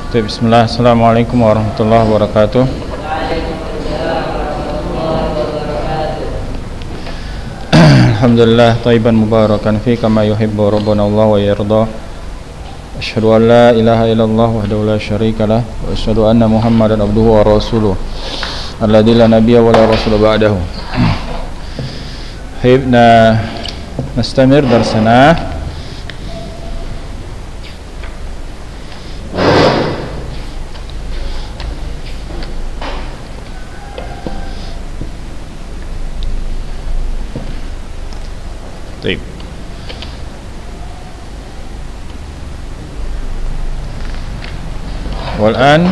Bismillah, Assalamualaikum warahmatullahi wabarakatuh. Alhamdulillah, thayyiban mubarakan fi kama yuhibbu rabbuna Allah wa yarda. Asyhadu an la ilaha illallah wahdahu la syarika lah wa asyhadu anna Muhammadan abduhu wa rasuluh alladzi la nabiyya wa la rasula ba'dahu. Hibna nastamir darsana. طيب والآن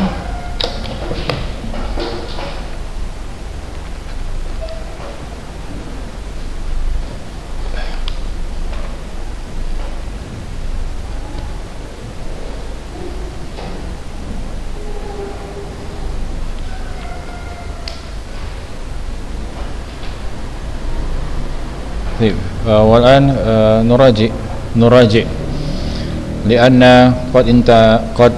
طيب والآن نراجع لأن قد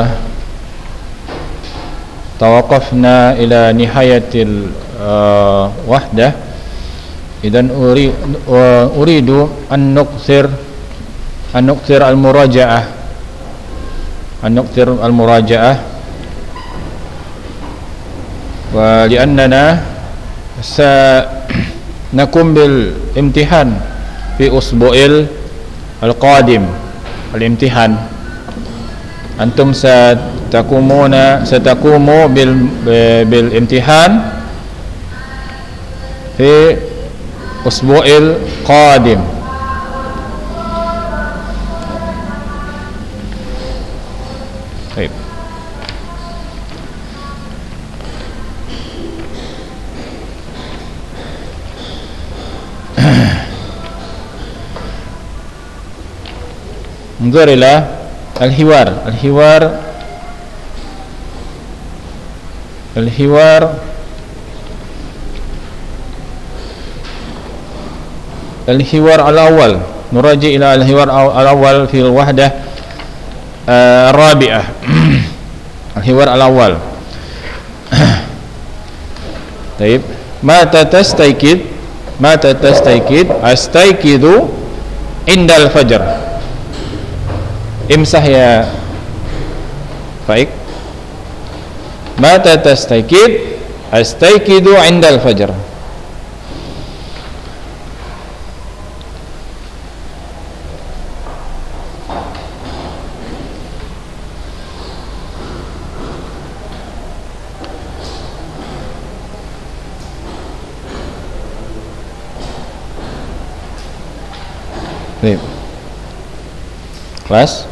توقفنا إلى نهاية الوحدة. إذن أريد أن نكثر المراجعة ولأننا نقوم بالامتحان في أسبوع القادم. الامتحان أنتم ستقوموا بالامتحان في أسبوع القادم. طيب انظر إلى الحوار الأول. نراجع إلى الحوار الأول في الوحدة الرابعة. الحوار الأول. طيب متى تستيقظ؟ أستيقظ عند الفجر. Imsah ya. Baik. Mata tastaiqid? Astaiqidu 'indal fajr. Baik. Kelas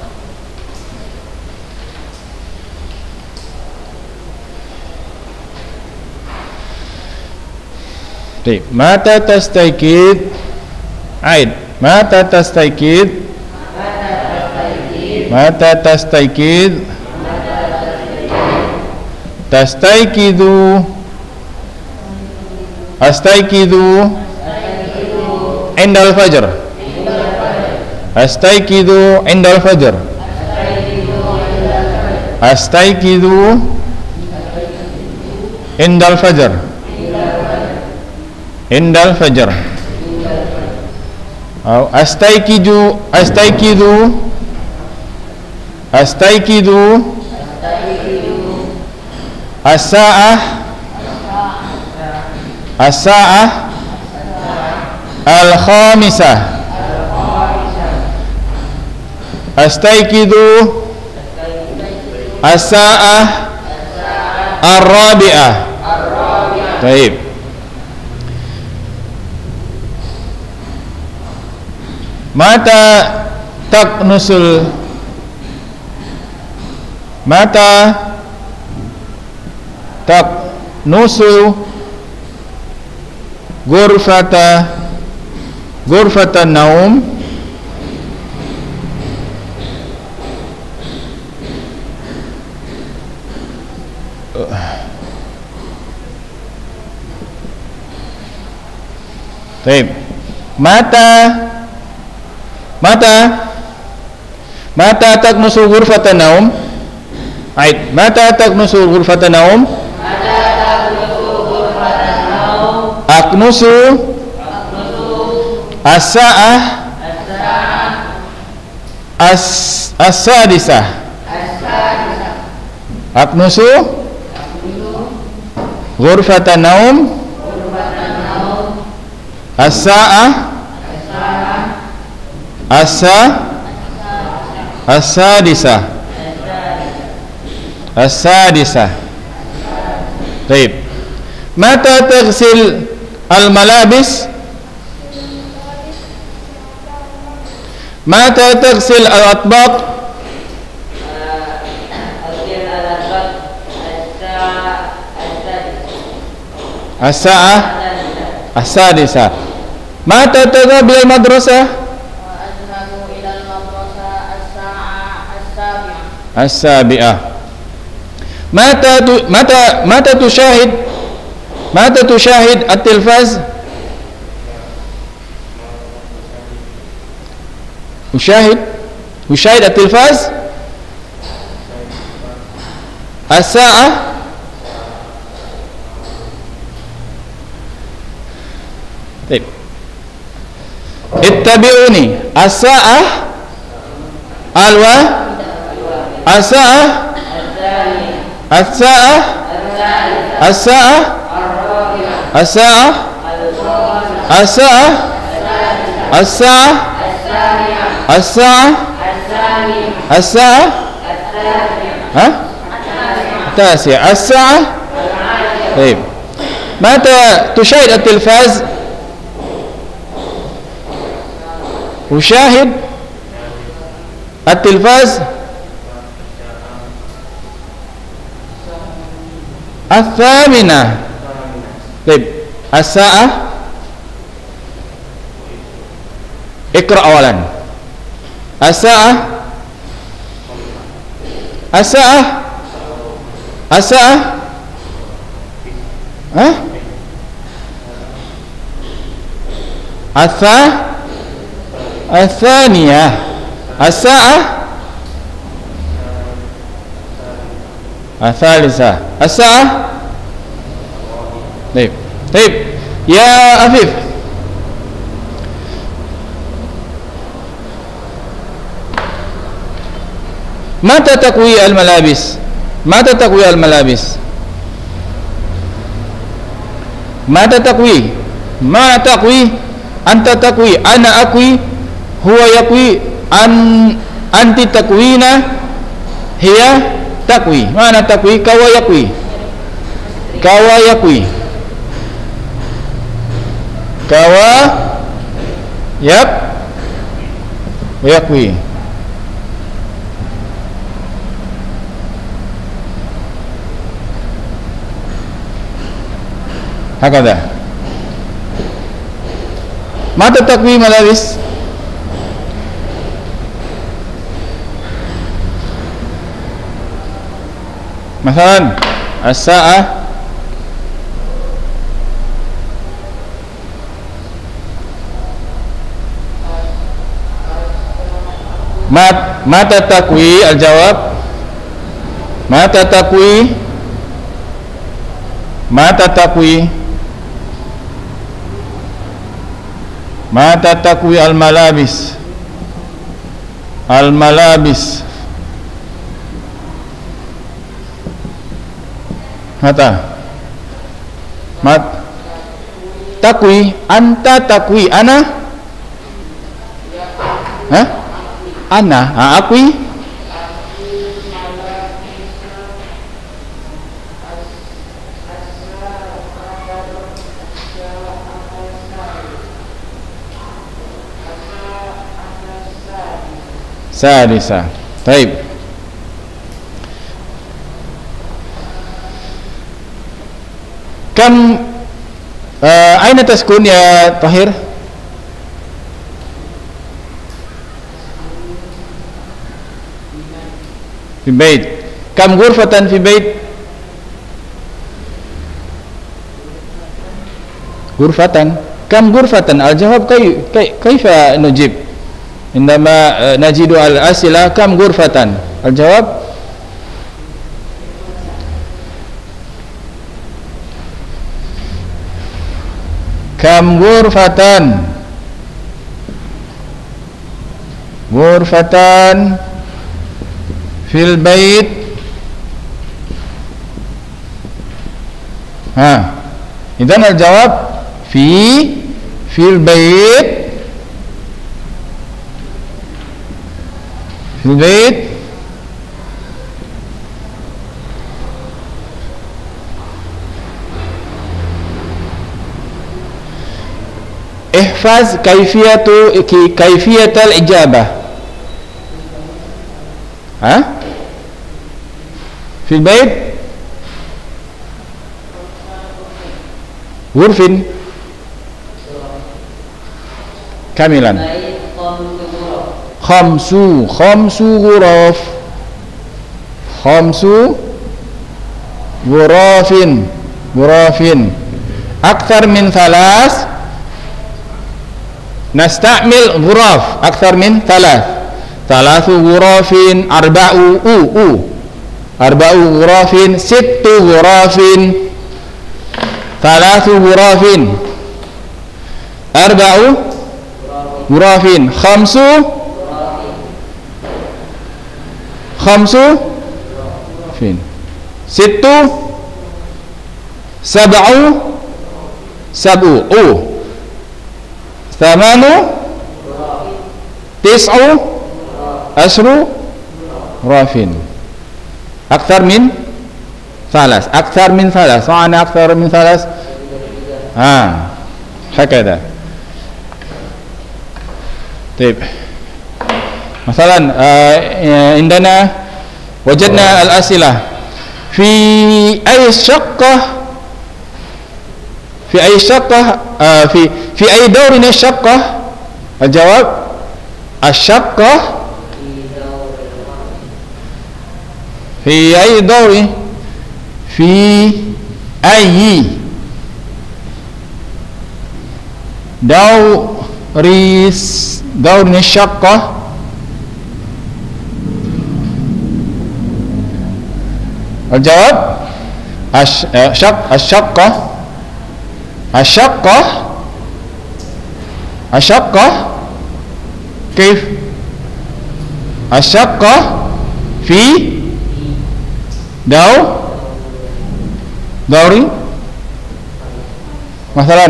mata tastaiqid? Aid. Mata tastaiqid? Mata tastaiqid? Tastaiqidu? Astaiqidu indal fajr. Astaiqidu indal fajr. Astaiqidu indal fajr. Indal fajr. Astaiqidu as-sa'ah al-khamisah. Astaiqidu as-sa'ah ar-rabi'ah. Baik. Mata taknusul ghurfatan naum. Baik. Mata taknusu ghurfatan naum. Aid. Mata taknusu ghurfatan naum? Aknusu as-sa'ah as-sadisah. Aknusu ghurfatan naum as-sa'ah as-sadisah. As-sadisah. Baik. Mata taghsil al-malabis? Mata taghsil al-atbaq? As-sa'ah as-sadisah. Mata tadhhab ila al-madrasah? As-sabi'ah. Mata tushahid at-tilfaz? Ushahid at-tilfaz? As-sa'ah طيب اتبعوني الساعة الساعة الساعة الساعة الساعة الساعة الساعة الساعة الساعة التاسعة الساعة. طيب متى تشاهد التلفاز؟ أشاهد التلفاز الثامنة. طيب الساعة اقرأ أولا. الساعة الثانية. الساعة الثالثة. الساعة. طيب يا أفيف، متى تكوي الملابس؟ متى تكوي الملابس؟ متى تكوي؟ ما تكوي؟ أنت تكوي، أنا أكوي، هو يكوي، أنت تكوين، هي تكوي. معنى تكوي كوا يكوي، كوا يكوي، كوا يكوي. هكذا. متى تكوي ملابس؟ مثلا الساعة متى تكوي؟ الجواب متى تكوي؟ متى تكوي؟ متى تكوي الملابس؟ الملابس متى؟ تكوي أنت، تكوي أنا، أنا أكوي. سادسة. طيب كم أين تسكن يا طاهر؟ في بيت. كم غرفة في بيت؟ غرفة. كم غرفة؟ الجواب كيف نجيب عندما نجد الأسئلة كم غرفة؟ الجواب Kam ghurfatan. Ghurfatan fil bait. Idzan al-jawab fil bait. Fil bait ihfaz kaifiyatal ijabah. Fil bait ghurfin kamilan. Khamsu ghuraf. Khamsu ghurafin. Akthar min thalas. Nasta'mil ghuraf akthar min thalas. Thalathu ghurafin. Arba'u ghurafin. Sittu ghurafin. Thalathu ghurafin. Arba'u ghurafin. Khamsu fin. Sittu sab'u. Thamanu tis'u ashru rafin. Akthar min thalas. Ma'ana akthar min thalas. Hakada. طيب مثلا عندنا وجدنا الأسئلة في أي شقة في أي دور من الشقة. الجواب الشقة في أي دور. في أي دور من الشقة. الجواب الشقة كيف؟ الشقة في دوري مثلا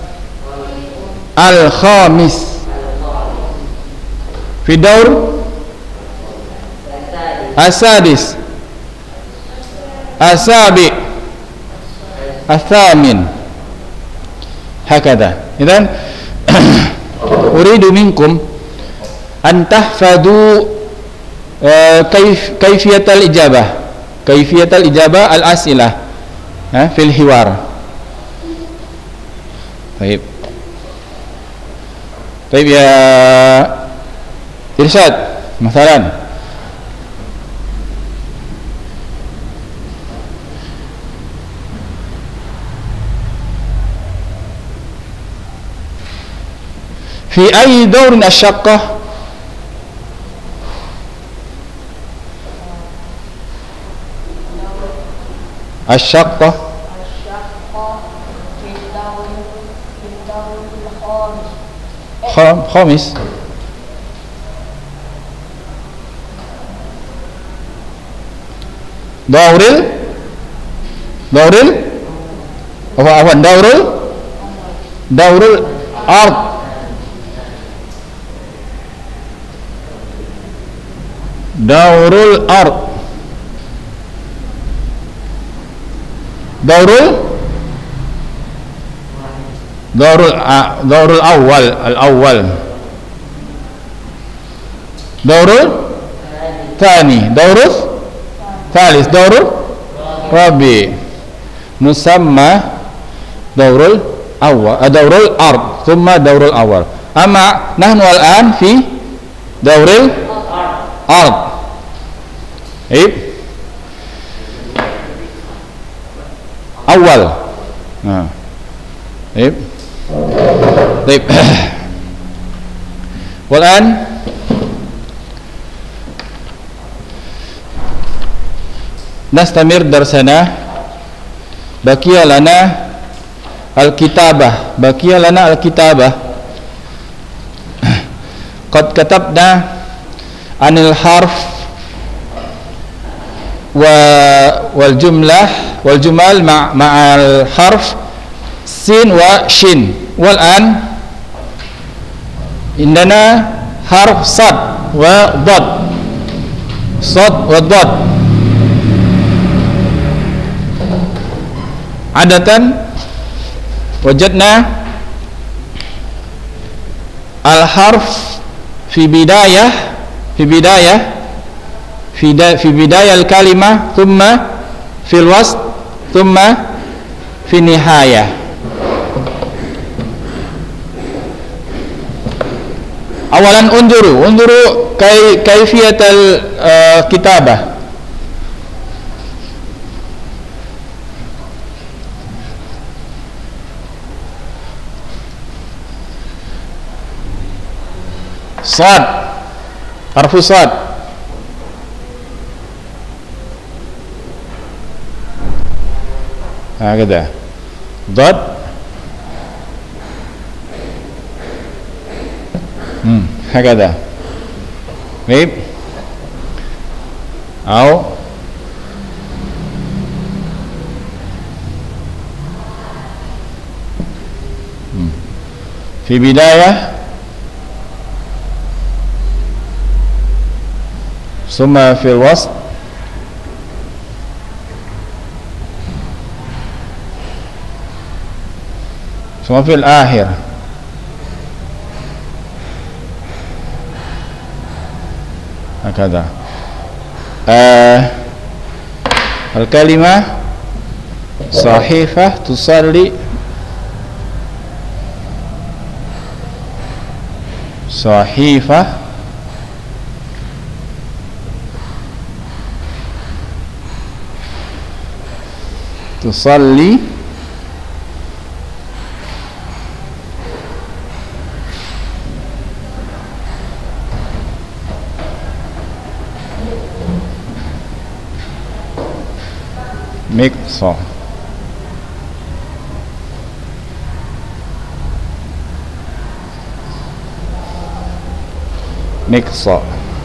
الخامس. في دور السادس. السابع. الثامن. هكذا. إذن أريد منكم أن تحفظوا كيفية الإجابة الأسئلة في الحوار. طيب يا إرشاد مثلا في أي دور الشقة؟ الشقة في الدور الخامس. دور الأرض. دور الأول. دور الثاني. دور الثالث. دور الرابع. نسمى دور الأول دور الأرض ثم دور الأول. أما نحن الآن في دور الأرض. أول. طيب والآن نستمر درسنا. بقي لنا Al-kitabah, baqiya lana al-kitabah. Qad katabna anil harf wal jumlah wal jumal ma'al harf sin wa shin. Wal an indana harf sad wa dad, sad wa dad. Adatan wajadna al harf fi bidayah al kalimah, thumma fil wasf, thumma fi nihayah. Awalan unduru kaifiyat al kitabah. Sad, harfu sad. هكذا ضد هكذا طيب أو في بداية ثم في الوسط ثم في الآخر. هكذا الكلمة صحيفة تصلي، صحيفة تصلي مقصى. مقصى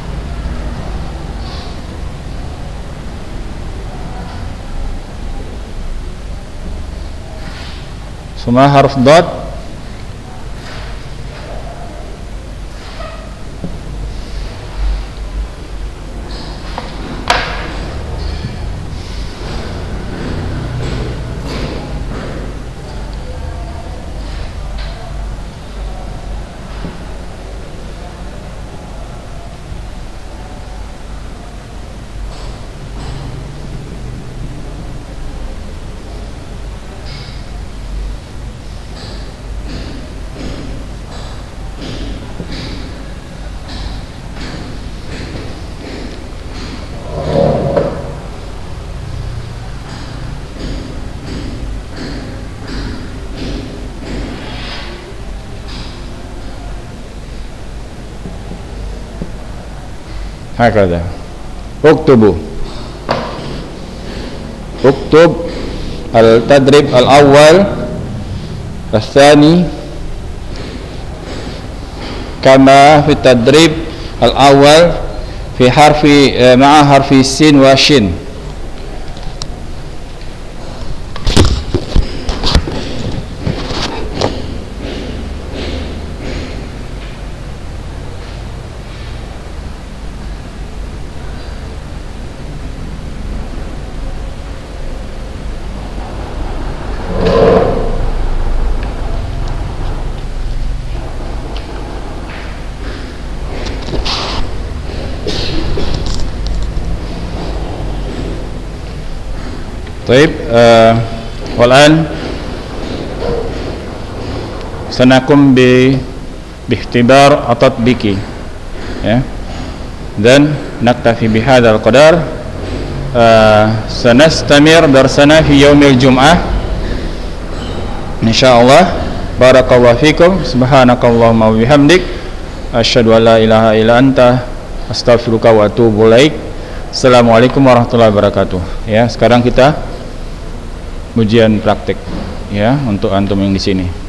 ثم حرف ضاد هكذا. اكتبوا اكتب التدريب الأول الثاني كما في التدريب الأول في حرف مع حرف السين والشين. طيب والآن سنقوم باختبار التطبيقي ya. Dan naktafi bihadzal qadar. Sanastamir darsana fi yaumil jum'ah insyaallah. Barakallahu fikum, subhanakallahumma wa bihamdik, asyhadu an la ilaha illa anta, astaghfiruka wa atubu ilaik. Assalamualaikum warahmatullahi wabarakatuh. Ya, sekarang kita ujian praktik. ya untuk antum yang di sini.